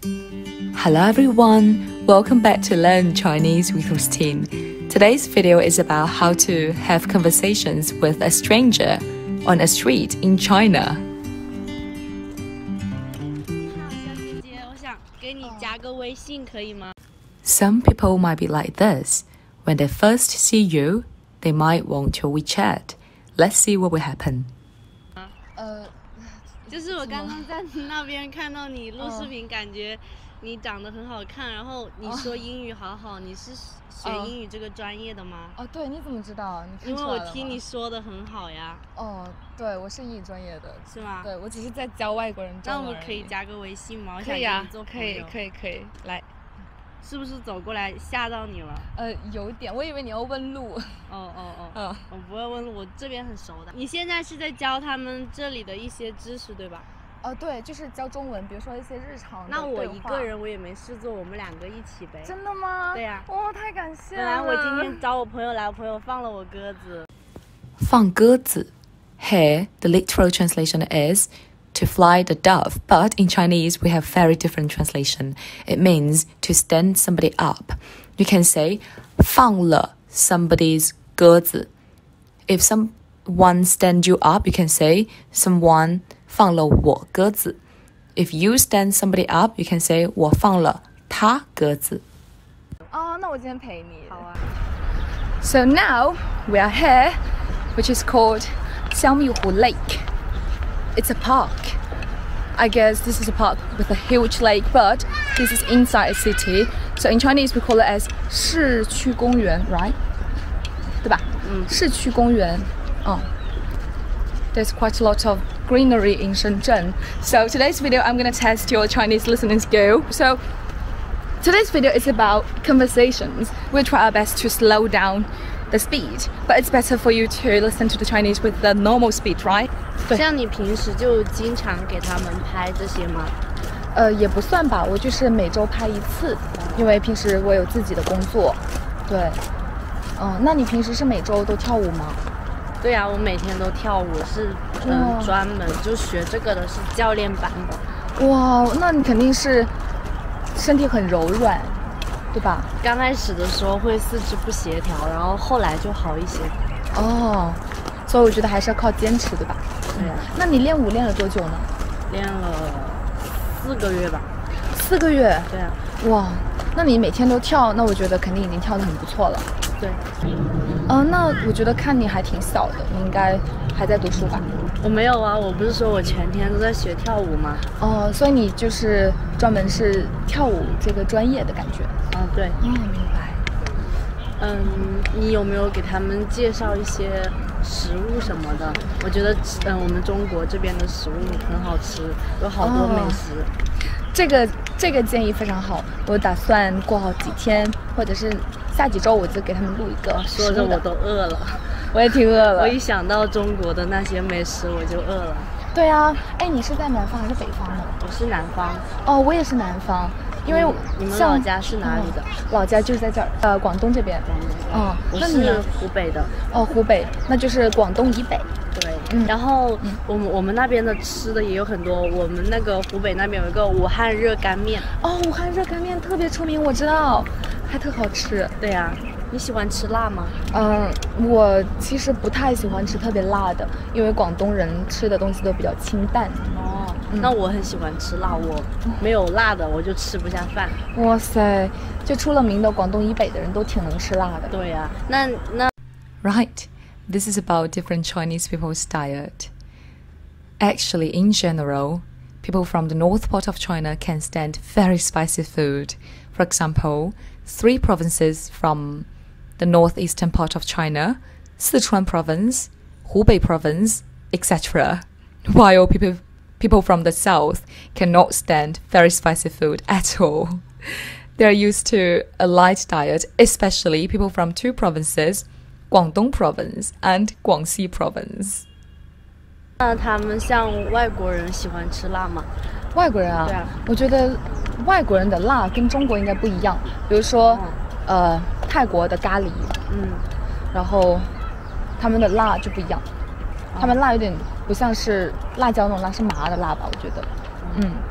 Hello everyone, welcome back to Learn Chinese with Christine. Today's video is about how to have conversations with a stranger on a street in China. 小姐姐，我想给你加个微信，可以吗？ Some people might be like this. When they first see you, they might want your WeChat. Let's see what will happen. 就是我刚刚在那边看到你录视频，感觉你长得很好看，然后你说英语好好，你是学英语这个专业的吗？ 哦，对，你怎么知道？你因为我听你说的很好呀。 哦，对，我是英语专业的， 是吗？ 对，我只是在教外国人中文。 那我们可以加个微信吗？我想可以啊， 跟你做朋友。 可以，来。 是不是走过来吓到你了？ 有一点，我以为你要问路。 我不会问路，我这边很熟的。你现在是在教他们这里的一些知识，对吧？ 对，就是教中文，比如说一些日常的那我一个人我也没事做，我们两个一起呗。 真的吗？ 对呀。 哇，太感谢了。 本来我今天找我朋友来，我朋友放了我鸽子。 放鸽子. Here, the literal translation is to fly the dove, but in Chinese we have very different translation. It means to stand somebody up. You can say 放了 somebody's 鸽子. If someone stand you up, you can say someone 放了我鸽子. If you stand somebody up, you can say 我放了他鸽子. 那我今天陪你。 好啊。 So now we are here, which is called 香蜜湖 Lake. It's a park. I guess this is a park with a huge lake, but this is inside a city. So in Chinese we call it as 市区公园, right? 对吧？市区公园。There's quite a lot of greenery in Shenzhen. So today's video I'm going to test your Chinese listening skill. So today's video is about conversations. We'll try our best to slow down the speed, but it's better for you to listen to the Chinese with the normal speed, right? 像你平时就经常给他们拍这些吗？ 也不算吧，我就是每周拍一次，因为平时我有自己的工作。对，那你平时是每周都跳舞吗？ 对呀，我每天都跳舞，是专门就学这个的，是教练班的。 哇，那你肯定是身体很柔软，对吧？ 刚开始的时候会四肢不协调，然后后来就好一些。 所以我觉得还是要靠坚持，对吧？ 对呀。 那你练舞练了多久呢？ 练了4个月吧。 4个月？ 对啊。 哇，那你每天都跳，那我觉得肯定已经跳得很不错了。 对。 那我觉得看你还挺小的，你应该还在读书吧？ 我没有啊，我不是说我全天都在学跳舞吗？ 所以你就是专门是跳舞这个专业的感觉？ 对。 明白。 你有没有给他们介绍一些食物什么的？我觉得我们中国这边的食物很好吃，有好多美食。 这个建议非常好，我打算过好几天，或者是下几周我就给他们录一个。 说着我都饿了。 我也挺饿了。 我一想到中国的那些美食我就饿了。 对啊，你是在南方还是北方呢？ 我是南方。 我也是南方。因为你们老家是哪里的？ 老家就是在这儿，广东这边。 我是湖北的。 湖北，那就是广东以北。 对。然后我们那边的吃的也有很多，我们那个湖北那边有一个武汉热干面。武汉热干面特别出名，我知道， 还特好吃。 对呀。你喜欢吃辣吗？ 我其实不太喜欢吃特别辣的，因为广东人吃的东西都比较清淡。 那我很喜欢吃辣，我没有辣的我就吃不下饭。 哇塞，就出了名的广东以北的人都挺能吃辣的。 对呀，那 Right, this is about different Chinese people's diet. Actually, in general, people from the north part of China can stand very spicy food. For example, 3 provinces from the northeastern part of China, Sichuan province, Hubei province, etc. While people from the south cannot stand very spicy food at all. They are used to a light diet, especially people from 2 provinces, Guangdong province and Guangxi province. 那他们像外国人喜欢吃辣吗？ 外国人啊， 对啊， 我觉得外国人的辣跟中国应该不一样。比如说，泰国的咖喱，然后他们的辣就不一样，他们辣有点不像是辣椒那种辣，是麻的辣吧？我觉得，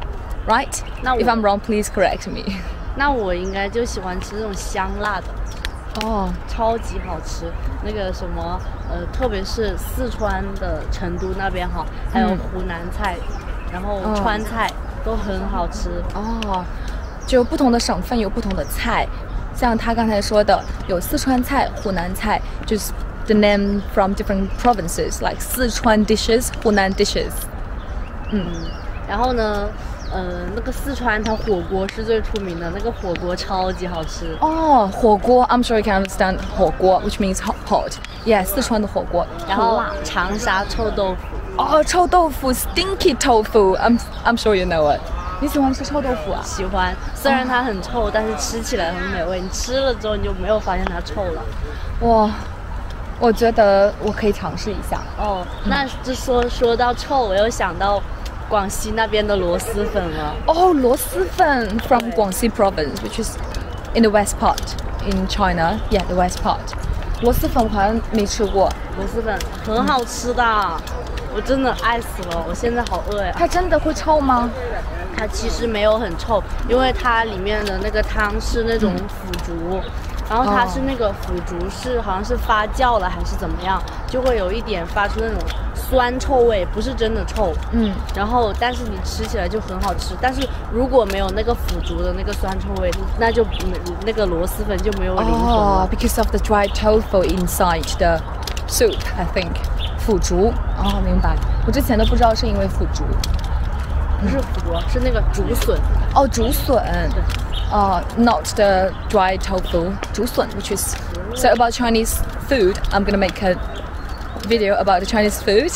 right? 那我 If I'm wrong, please correct me. 那我应该就喜欢吃那种香辣的， 哦， 超级好吃。那个什么，特别是四川的成都那边哈，还有湖南菜，然后川菜都很好吃。 哦，就不同的省份有不同的菜，像他刚才说的，有四川菜、湖南菜，就是 the name from different provinces, like 四川 dishes, 湖南 dishes. 然后呢，那个四川它火锅是最出名的，那个火锅超级好吃。 哦，火锅 I'm sure you can understand 火锅 which means hot. Yeah, 四川的火锅， 然后很辣。 长沙臭豆腐， 哦，臭豆腐 stinky tofu. I'm sure you know it. 你喜欢吃臭豆腐啊？ 喜欢。虽然它很臭，但是吃起来很美味。你吃了之后，你就没有发现它臭了。 哇，我觉得我可以尝试一下。 哦，那就说到臭，我又想到广西那边的螺蛳粉了。 哦，螺蛳粉 from Guangxi province, which is in the west part in China. Yeah, the west part. 螺蛳粉我好像没吃过， 螺蛳粉很好吃的，我真的爱死了。我现在好饿呀。 它真的会臭吗？ 它其实没有很臭，因为它里面的那个汤是那种腐竹，然后它是那个腐竹是好像是发酵了还是怎么样，就会有一点发出那种酸臭味，不是真的臭。然后但是你吃起来就很好吃，但是如果没有那个腐竹的那个酸臭味，那就那个螺蛳粉就没有灵魂了。 because of the dried tofu inside the soup, I think. 腐竹，哦，明白。我之前都不知道是因为腐竹。 不是腐竹，是那个竹笋。 哦，竹笋。Not the dried tofu. 竹笋 which is so about Chinese food. I'm gonna make a video about the Chinese food.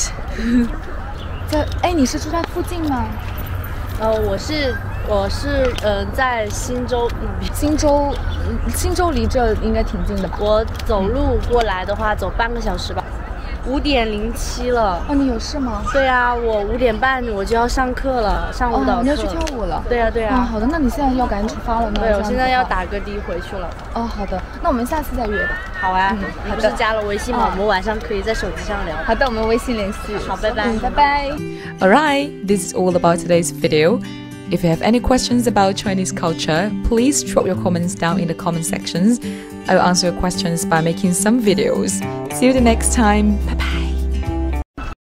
你是住在附近吗？ 我是在新州那边。 新州离这应该挺近的吧？ 我走路过来的话，走半个小时吧。5:07了。 哦，你有事吗？ 对啊，我5点半我就要上课了，上舞蹈课。 你要去跳舞了？ 对啊。 好的，那你现在要赶紧出发了吗？ 对，我现在要打个的回去了。 哦，好的，那我们下次再约吧。 好啊，你不是加了微信吗？我们晚上可以在手机上聊。 好的，我们微信联系。 好，拜拜。 拜拜。 Alright, this is all about today's video. If you have any questions about Chinese culture, please drop your comments down in the comment sections. I will answer your questions by making some videos. See you the next time. Bye bye.